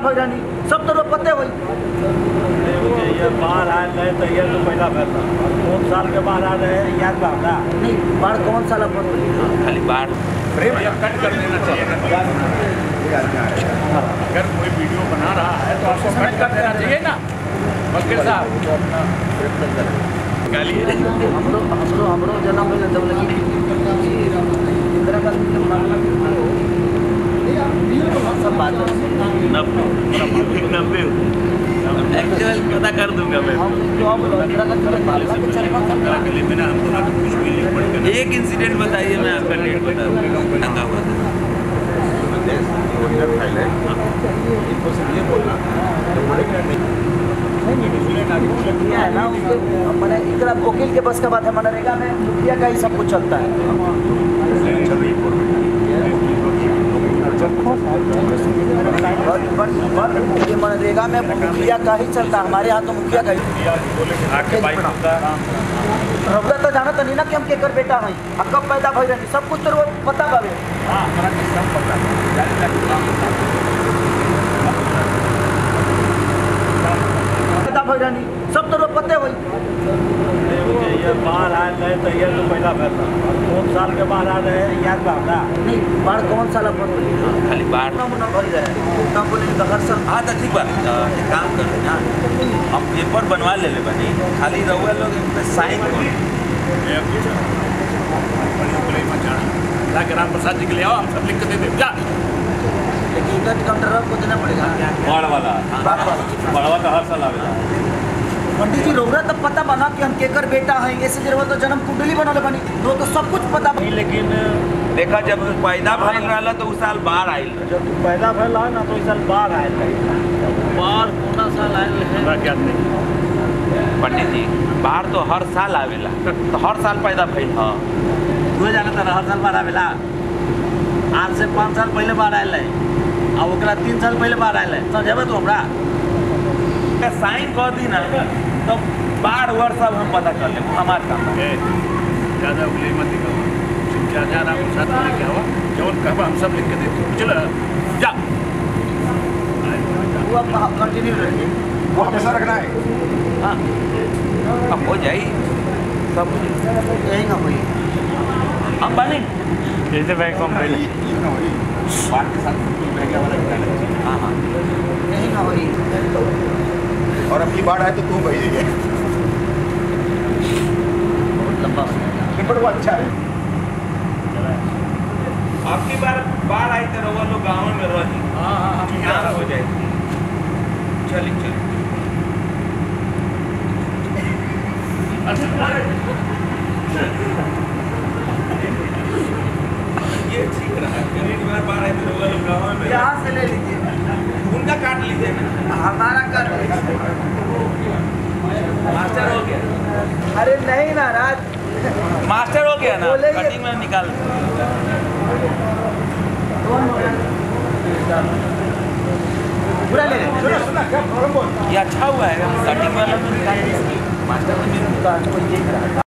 भैरानी सब तो पते हुई ये बाढ़ आए रहे तो ये तो पहला फैसला कौन साल के बाढ़ आ रहे हैं याद बात ना नहीं बाढ़ कौन साल खाली बाढ़ कट कर देना चाहिए। अगर कोई वीडियो बना रहा है तो आपको कट कर देना चाहिए ना वकील साहब। हमरो जन्म में जब लगी इंदिरा गांधी के मामला सब बात 90 एक्चुअल पता कर दूंगा मैं। एक इंसिडेंट बताइए, मैं आपका डेट बता दूंगा। दंगा हुआ था मैंने इतना वकील के बस का बात है। मनरेगा में मुखिया का ही सब कुछ चलता है। मनरेगा में मुखिया का ही चलता है। हमारे यहाँ तो मुखिया का ही रउआ तो जाना तो नहीं ना कि हम केकर बेटा हैं, कब पैदा भई रही सब कुछ तो पता बावे। पैदा भई रही सब तो पते हुई ये बाढ़ आए रहे तो ये तो पहला फैसला कौन साल के बाढ़ आ रहे हैं याद बात ना नहीं बाढ़ कौन साल खाली बाढ़ न भई रहे तब बोले तो हर साल। हाँ तो ठीक बात, एक काम कर रहे ना, हम पेपर बनवा ले बनी, खाली रहुआ लोग इन पे साइन करो। ग्राम प्रसाद जी के लिए आओ, हम सब लिख के दे दें। जा लेकिन कंट्रोल को देना पड़ेगा। बाढ़ वाला बाढ़वा तो हर साल आवेगा। पंडित जी रउरा तब पता बना कि हम केकर बेटा हैं, ऐसे जरूरत तो जन्म कुंडली बनल बनी तो सब कुछ पता बनी। लेकिन देखा जब पैदा भइल रहा तो उस साल बाढ़ आई, जब तू पैदा भैल ना तो इस साल बाढ़ आए बाढ़ कौन साल आए क्या नहीं पंडित जी बाढ़ तो हर साल आवेला, तो हर साल पैदा भइल। हाँ तू जाना था हर साल बाढ़ आवेला। आज से 5 साल पहले बाढ़ आयल है और 3 साल पहले बाढ़ आयल है। समझेबे तू हमरा साइन कर दी ना तो बाढ़ वर्ष सब हम पता कर ले, हमारे काम है। ज़्यादा उंगली मत निकालो, चाचा राम प्रसाद को लेके आओ, जौन कहबा हम सब लिख के देते हैं। चलो जा वो अब कंटिन्यू रहिए, वो हमेशा रखना है। हाँ अब हो जाए सब यही ना हुई हम बने जैसे बैंक बाढ़ के साथ महंगा वाला निकालना चाहिए। हाँ हाँ यही ना हुई। और अब की बाढ़ आए तो तू भेजिए, बहुत लंबा पेपर वो अच्छा है। आपकी बार बाढ़ आई तो रहुआ लोग गाँव में रही। हाँ यहाँ हो जाए। चलिए चलिए ये ठीक रहा। एक बार बाढ़ आई तो रहुआ लोग गाँव में यहाँ से ले लीजिए, उनका काट लीजिए ना। हमारा कर। मास्टर हो गया। अरे नहीं नाराज, मास्टर हो गया ना, बोले ये- कटिंग में निकाल। पूरा ले लेते। ये अच्छा हुआ है, कटिंग वाला तो निकाल। मास्टर में